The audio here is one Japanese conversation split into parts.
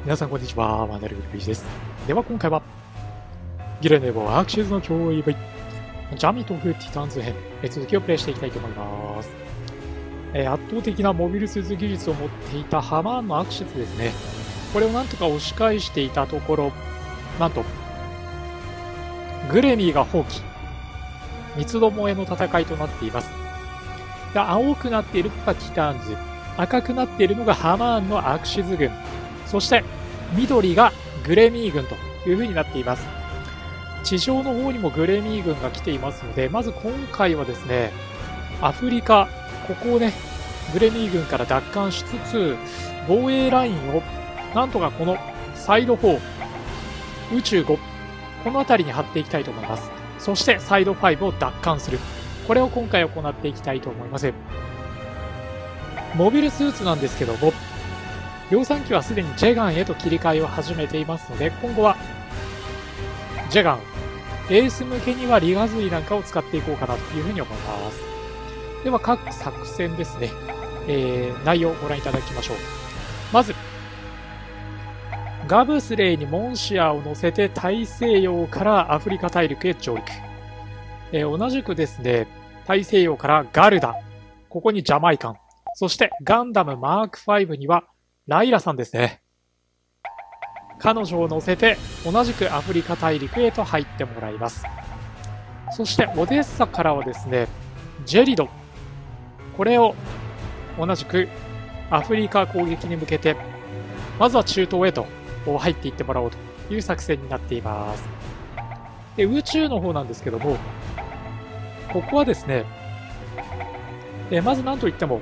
皆さんこんにちは、マネルグルビーです。では今回は、ギレネボアークシーズの脅威 V、ジャミトフ・ティタンズ編、続きをプレイしていきたいと思います。圧倒的なモビルスーツ技術を持っていたハマーンのアクシスですね。これをなんとか押し返していたところ、なんと、グレミーが放棄。三つどもえの戦いとなっています。で、青くなっているのがティターンズ、赤くなっているのがハマーンのアクシズ軍、そして緑がグレミー軍という風になっています。地上の方にもグレミー軍が来ていますので、まず今回はですね、アフリカ、ここをね、グレミー軍から奪還しつつ、防衛ラインをなんとかこのサイド4、宇宙5、この辺りに張っていきたいと思います。そしてサイド5を奪還する。これを今回行っていきたいと思います。モビルスーツなんですけども、量産機はすでにジェガンへと切り替えを始めていますので、今後はジェガン、エース向けにはリガズイなんかを使っていこうかなというふうに思います。では各作戦ですね、内容をご覧いただきましょう。まずガブスレイにモンシアを乗せて大西洋からアフリカ大陸へ上陸、同じくですね、大西洋からガルダ、ここにジャマイカン、そしてガンダムマーク5にはライラさんですね。彼女を乗せて同じくアフリカ大陸へと入ってもらいます。そしてオデッサからはですね、ジェリド、これを同じくアフリカ攻撃に向けてまずは中東へと入っていってもらおうという作戦になっています。で、宇宙の方なんですけども、ここはですね、まず何といっても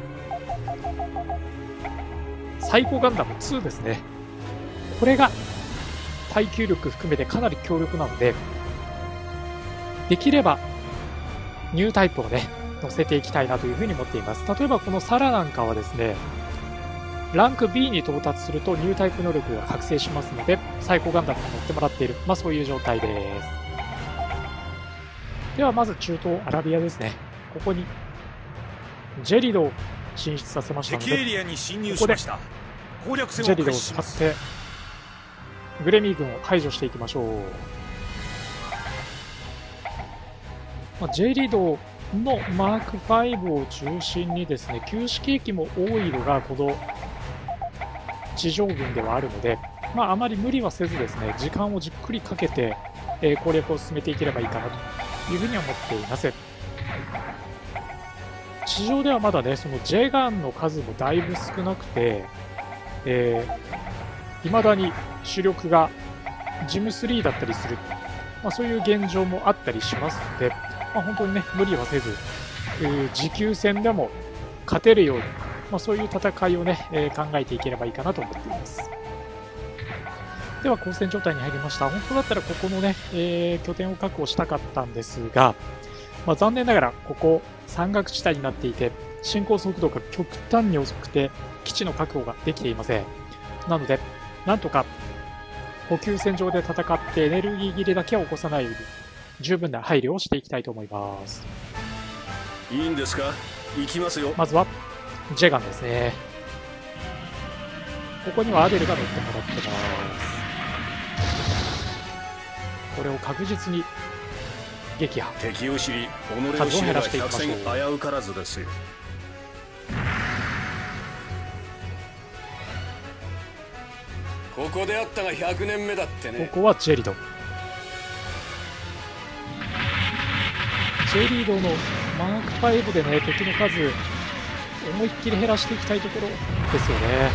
最高ガンダム2ですね。これが耐久力含めてかなり強力なので、できればニュータイプをね、乗せていきたいなというふうに思っています。例えばこのサラなんかはですね、ランク B に到達するとニュータイプ能力が覚醒しますので、最高ガンダムに乗ってもらっている、そういう状態です。ではまず中東アラビアですね。ここにジェリドを進出させましたので、ここでジェリドを使ってグレミー軍を排除していきましょう。ジェリドのマーク5を中心にですね、旧式兵器も多いのがこの地上軍ではあるので、あまり無理はせずですね、時間をじっくりかけて、攻略を進めていければいいかなというふうに思っています。地上ではまだね、そのジェガンの数もだいぶ少なくて、未だに主力がジム3だったりする、そういう現状もあったりしますので、本当にね、無理はせず、持久戦でも勝てるように、そういう戦いをね、考えていければいいかなと思っています。では、交戦状態に入りました。本当だったらここのね、拠点を確保したかったんですが、残念ながらここ山岳地帯になっていて、進行速度が極端に遅くて基地の確保ができていません。なのでなんとか補給線上で戦ってエネルギー切れだけは起こさないように十分な配慮をしていきたいと思います。 いいんですか？行きますよ。 まずはジェガンですね。ここにはアデルが乗ってもらってます。これを確実に撃破、 敵を知り己を知れば百戦危うからずですよ。ここであったが100年目だってね。 ここはジェリド。ジェリドのマーク5でね、敵の数思いっきり減らしていきたいところですよね。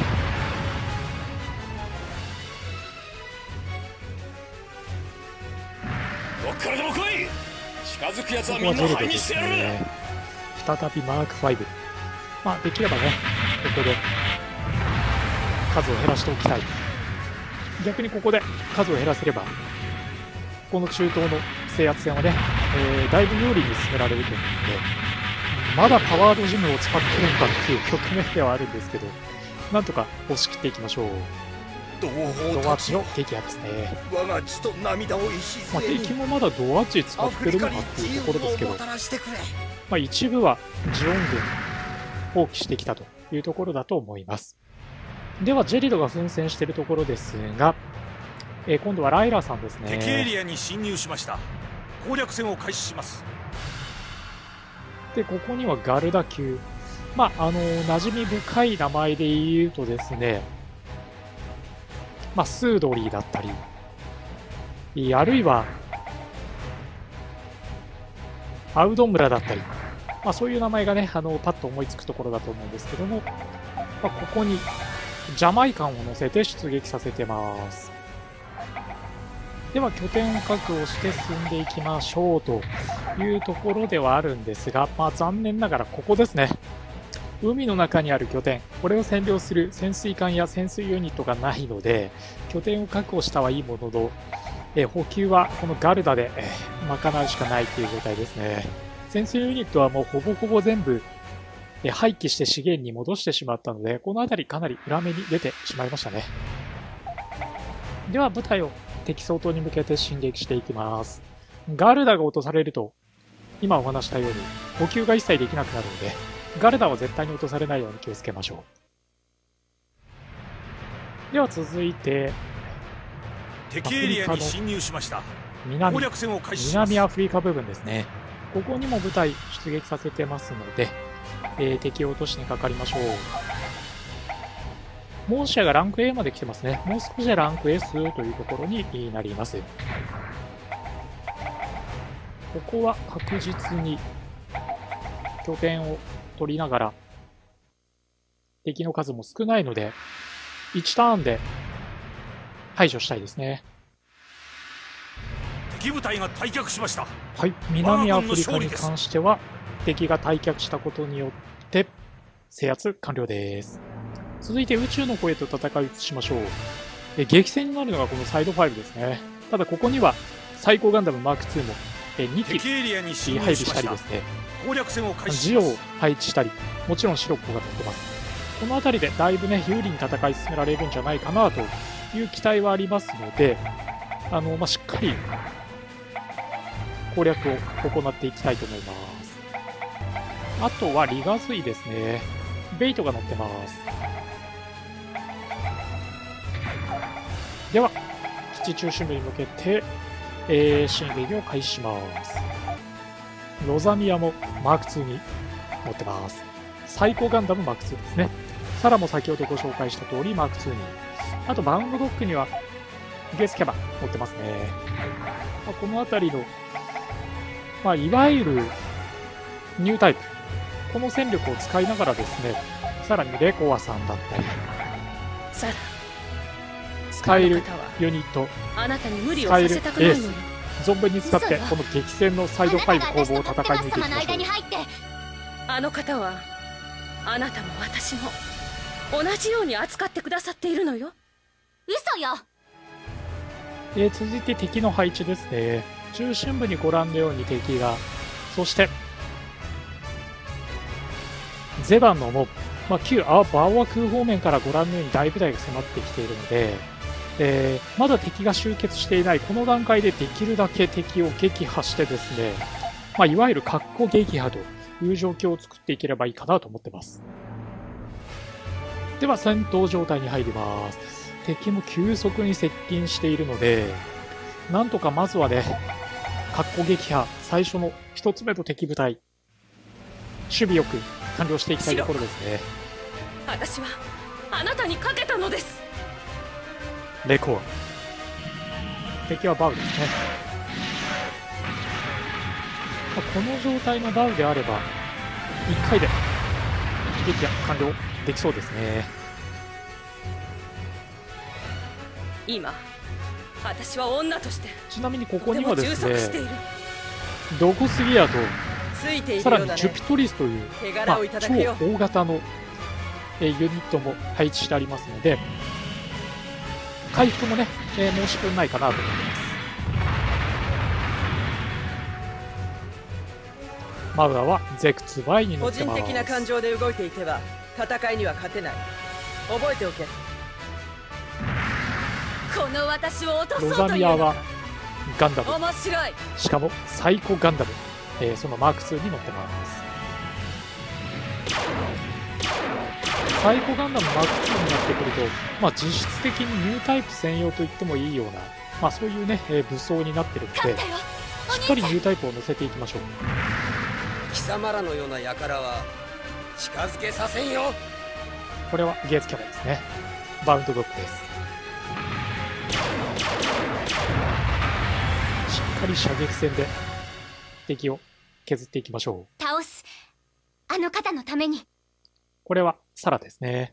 どっからでも来い。近づくやつはみんな灰にしてやる。 再びマーク5、できればね、ここで数を減らしておきたい。逆にここで数を減らせれば、この中東の制圧戦はね、だいぶ有利に進められると思うので、まだパワードジムを使ってるのかっていう局面ではあるんですけど、なんとか押し切っていきましょう。ドアッチの撃破ですね。 我が血と涙を敵もまだドアッチ使ってるのかっていうところですけど、一部はジオン軍放棄してきたというところだと思います。 ではジェリドが奮戦しているところですが、今度はライラさんですね。 敵エリアに侵入しました。攻略戦を開始します。 でここにはガルダ級、馴染み深い名前で言うとですね、スードリーだったり、あるいはアウドン村だったり、そういう名前がね、パッと思いつくところだと思うんですけども、ここにジャマイカンを乗せて出撃させてます。では拠点を確保して進んでいきましょうというところではあるんですが、残念ながらここですね。海の中にある拠点、これを占領する潜水艦や潜水ユニットがないので、拠点を確保したはいいものの、補給はこのガルダで、賄うしかないという状態ですね。潜水ユニットはもうほぼほぼ全部、廃棄して資源に戻してしまったので、この辺りかなり裏目に出てしまいましたね。では部隊を敵相当に向けて進撃していきます。ガルダが落とされると、今お話したように補給が一切できなくなるので、ガルダは絶対に落とされないように気をつけましょう。では続いて、 敵エリアに侵入しました。攻略戦を開始します。 南アフリカ部分ですね。ここにも部隊出撃させてますので、敵を落としにかかりましょう。モンシャがランク A まで来てますね。もう少しでランク S というところになります。ここは確実に拠点を取りながら、敵の数も少ないので、1ターンで排除したいですね。 敵部隊が退却しました。 はい、南アフリカに関しては、敵が退却したことによって制圧完了です。続いて宇宙の方へと戦い移しましょう。激戦になるのがこのサイド5ですね。ただここには最高ガンダムマーク2も2機配備したりですね、ジオを配置したり、もちろんシロッコが立ってます。この辺りでだいぶね、有利に戦い進められるんじゃないかなという期待はありますので、しっかり攻略を行っていきたいと思います。あとはリガズイですね。ベイトが乗ってます。では基地中心部に向けて、進撃を開始します。ロザミアもマーク2に乗ってます。最高ガンダムマーク2ですね。サラも先ほどご紹介した通りマーク2に、あとバウンドドックにはゲスキャバ乗ってますね。この辺りの、いわゆるニュータイプ、この戦力を使いながらですね、さらにレコアさんだったり、使えるユニット、使えるエース、存分に使ってこの激戦のサイド5攻防を戦い抜いていきましょう。 あの方はあなたも私も同じように扱ってくださっているのよ。 嘘よ。 続いて敵の配置ですね。中心部にご覧のように敵が、そしてゼダンのモブ、旧バオア空方面からご覧のように大部隊が迫ってきているので、まだ敵が集結していないこの段階でできるだけ敵を撃破してですね、いわゆる格好撃破という状況を作っていければいいかなと思ってます。では戦闘状態に入ります。敵も急速に接近しているので、なんとかまずはね、格好撃破最初の1つ目の敵部隊、守備よく完了していきたいところですね。 私はあなたにかけたのです。 レコア、敵はバウですね。この状態のバウであれば1回で撃破完了できそうですね。 今私は女としてちなみにここにはですね、 しているドゴスギアとついているさようだね。 らにジュピトリスという、 手柄をいただけよ。 超大型のユニットも配置してありますので、回復もね、申し分ないかなと思います。マウアはゼクツバイに乗個ってます。 人的な感情で動いていては戦いには勝てない。覚えておけ。 この私を落とロそうというのか。 ザミアはガンダム、 面白い。 しかもサイコガンダム、そのマーク2に乗ってます。 サイコガンダムマーク2になってくると、実質的にニュータイプ専用と言ってもいいような、そういうね、武装になってるので、しっかりニュータイプを乗せていきましょう。 貴様らのような輩は近づけさせんよ。 これはゲーツキャラですね。バウンドドッグです。しっかり射撃戦で敵を削っていきましょう。 倒す。あの方のために。 これはサラですね。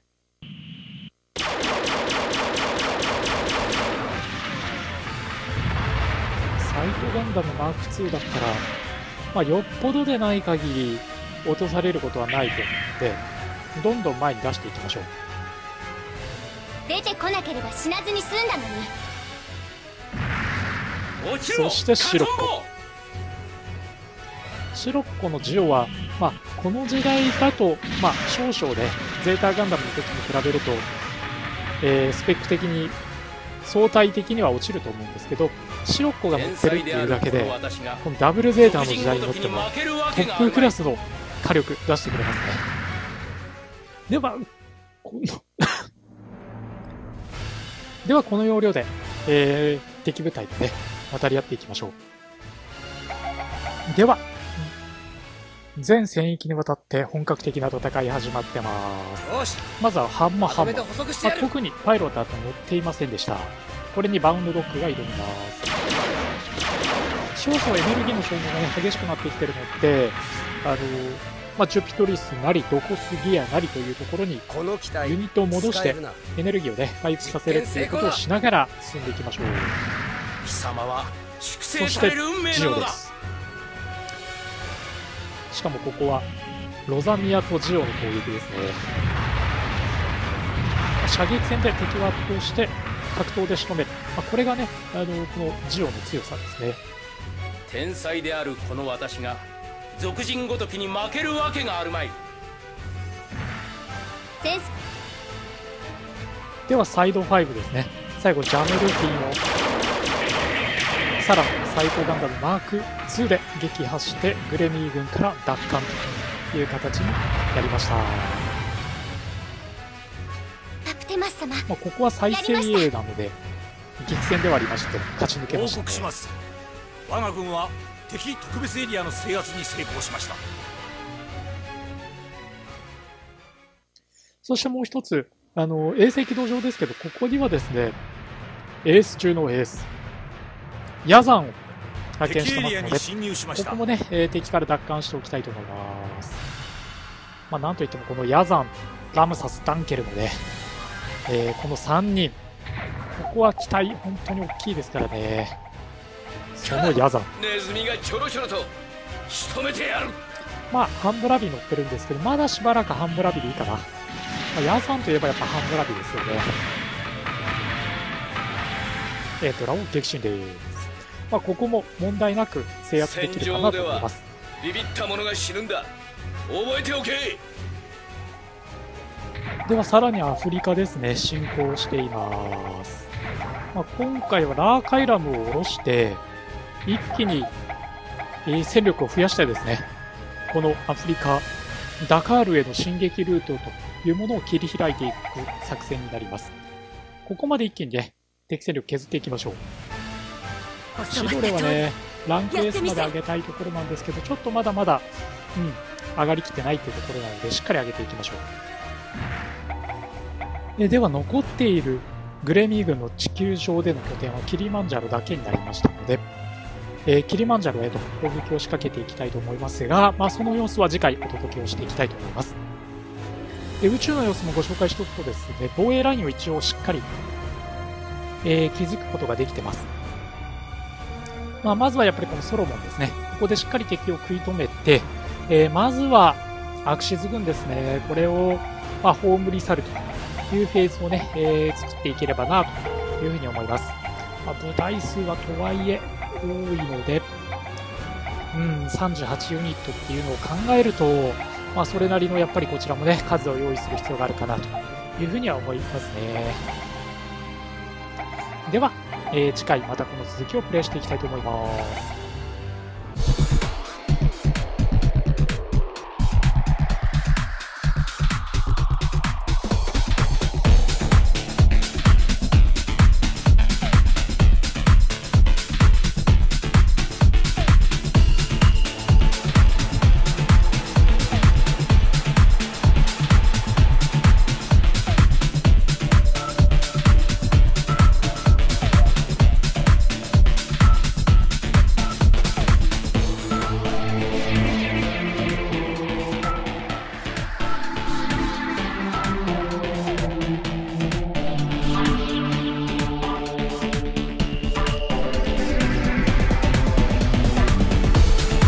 サイコガンダムマーク2だったら、よっぽどでない限り落とされることはないと思うので、どんどん前に出していきましょう。 出てこなければ死なずに済んだのに。 そしてシロッコ。シロッコのジオは、この時代だと、少々で、ゼータガンダムの時に比べると、スペック的に、相対的には落ちると思うんですけど、シロッコが持ってるっていうだけで、このダブルゼータの時代にとっても、トップクラスの火力出してくれますね。では、この要領で、敵部隊とね、渡り合っていきましょう。では、全戦域にわたって本格的な戦い始まってます。まずはハンマー、特にパイロットは乗っていませんでした。これにバウンドドッグが挑みます。少々エネルギーの消耗が、激しくなってきてるので、ジュピトリスなりドコスギアなりというところにユニットを戻してエネルギーをね回復させるということをしながら進んでいきましょう。 貴様は粛そして清される運命ジなのだ。 オです。しかもここはロザミアとジオの攻撃ですね。射撃戦で敵を圧倒して格闘で仕留める、これがねこのジオの強さですね。 天才であるこの私が俗人ごときに負けるわけがあるまい。 センス。 ではサイド5ですね。最後ジャムルフィンをさらにサイコガンダムマーク2で撃破してグレミー軍から奪還という形になりました。 パプテマス様。 ここは再生 A なので激戦ではありまして勝ち抜けました、 報告します。我が軍は敵特別エリアの制圧に成功しました。 そしてもう一つ衛星軌道上ですけど、ここにはですねエース中のエースヤザンを派遣してますので、ここもね、敵から奪還しておきたいと思います。なんといってもこのヤザン、ラムサス、ダンケルのね、この3人、ここは期待本当に大きいですからね。そのヤザン、 ネズミがちょろちょろと仕留めてやる。 ハンブラビ乗ってるんですけど、まだしばらくハンブラビでいいかな。ヤザンといえばやっぱハンブラビですよね。ドラを撃沈です。ここも問題なく制圧できるかなと思います。 ビビった者が死ぬんだ。覚えておけ。 ではさらにアフリカですね、進行しています。今回はラーカイラムを下ろして一気に戦力を増やしてですね、このアフリカダカールへの進撃ルートというものを切り開いていく作戦になります。ここまで一気にね敵戦力削っていきましょう。シドレはねランク S まで上げたいところなんですけど、ちょっとまだまだ、上がりきってないというところなのでしっかり上げていきましょう。では残っているグレミー軍の地球上での拠点はキリマンジャロだけになりましたので、キリマンジャロへと攻撃を仕掛けていきたいと思いますが、その様子は次回お届けをしていきたいと思います。宇宙の様子もご紹介しておくとですね、防衛ラインを一応しっかり、築くことができてます。まずはやっぱりこのソロモンですね。ここでしっかり敵を食い止めて、まずはアクシズ軍ですね。これを、葬り去るというフェーズをね、作っていければなというふうに思います。部隊数はとはいえ多いので、38ユニットっていうのを考えると、それなりのやっぱりこちらもね、数を用意する必要があるかなというふうには思いますね。では、次回またこの続きをプレイしていきたいと思います。